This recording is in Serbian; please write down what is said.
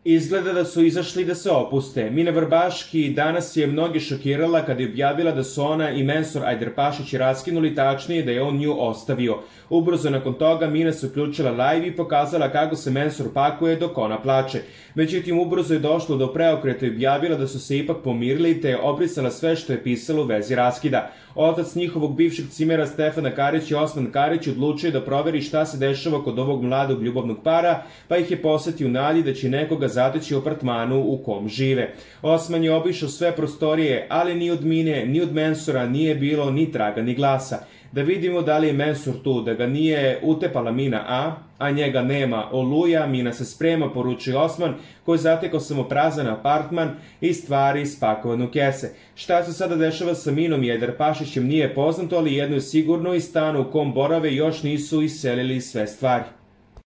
Izgleda da su izašli da se opuste. Mina Vrbaški danas je mnogi šokirala kada je objavila da su ona i Mensur Ajdarpašić raskinuli, tačnije da je on nju ostavio. Ubrzo nakon toga Mina se uključila live i pokazala kako se Mensur pakuje dok ona plače. Međutim, ubrzo je došlo do preokreta i objavila da su se ipak pomirili te je obrisala sve što je pisalo u vezi raskida. Otac njihovog bivšeg cimera Stefana Karić i Osman Karić odlučio da proveri šta se dešava kod ovog mladog ljubavnog para, pa ih je posetio u nadi da će nekoga zateći u apartmanu u kom žive. Osman je obišao sve prostorije, ali ni od Mine, ni od Mensura nije bilo ni traga ni glasa. Da vidimo da li je Mensur tu, da ga nije utepala Mina a njega nema. Oluja, Mina se sprema, poručuje Osman, koji zatekao samo prazan apartman i stvari spakovane u kese. Šta se sada dešava sa Minom i Ajdarpašićem nije poznato, ali jedno je sigurno, iz stana u kom borave još nisu iselili sve stvari.